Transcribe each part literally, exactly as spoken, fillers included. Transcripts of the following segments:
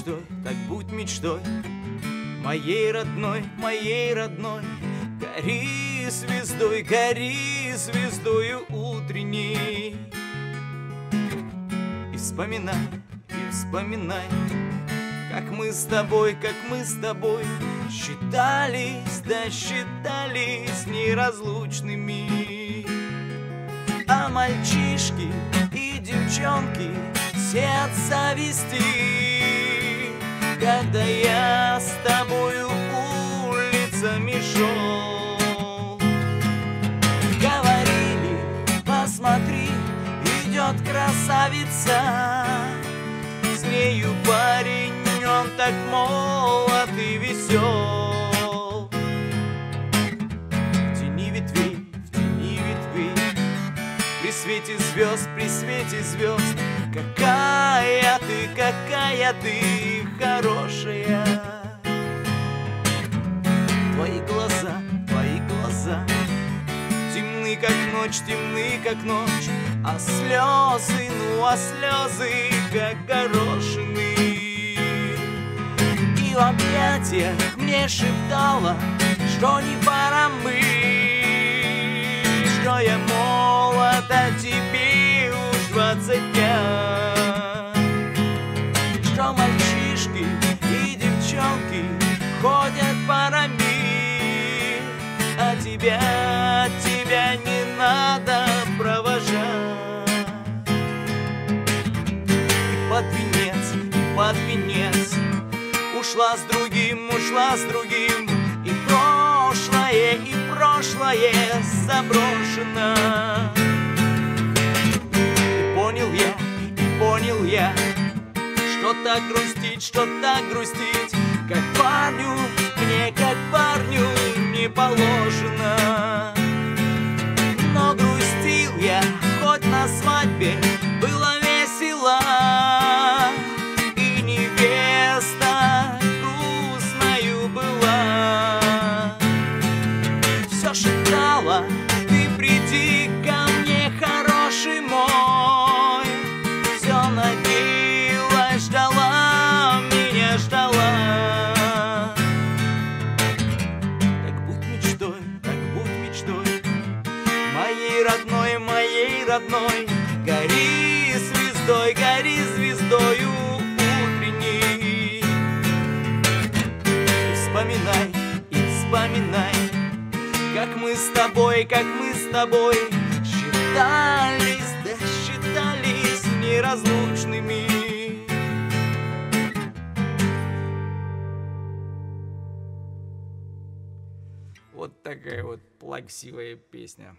мечтой, так будь мечтой, моей родной, моей родной. Гори звездой, гори звездою утренней. И вспоминай, и вспоминай, как мы с тобой, как мы с тобой считались, да считались неразлучными. А мальчишки и девчонки все от зависти, когда я с тобою улицами шел. Говорили, посмотри, идет красавица, с нею парень, он так молод и весел. В тени ветвей, в тени ветвей, при свете звезд, при свете звезд, какая ты, какая ты хорошая. Твои глаза, твои глаза темны, как ночь, темны, как ночь, а слезы, ну а слезы, как горошины. И в объятиях мне шептала, что не пора мы, что я молод, а тебе уж двадцать пять, что мальчишки и девчонки ходят парами, а тебя, тебя не надо провожать. И под венец, и под венец ушла с другим, ушла с другим, и прошлое, и прошлое заброшено. И понял я, и понял я, что так грустить, что так грустить, как парню, мне как парню не положено. Но грустил я, хоть на свадьбе было весело, и невеста грустною была. Все шептала, ты приди ко мне, хороший мой. Все надеялась, ждала, меня ждала. Так будь мечтой, так будь мечтой, моей родной, моей родной. Гори звездой, гори звездою утренней. И вспоминай, и вспоминай, как мы с тобой, как мы с тобой считались, да считались неразлучными. Вот такая вот плаксивая песня.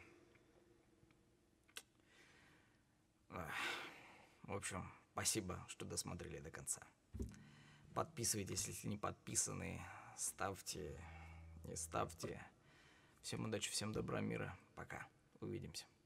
В общем, спасибо, что досмотрели до конца. Подписывайтесь, если не подписаны. Ставьте, не ставьте. Всем удачи, всем добра, мира. Пока. Увидимся.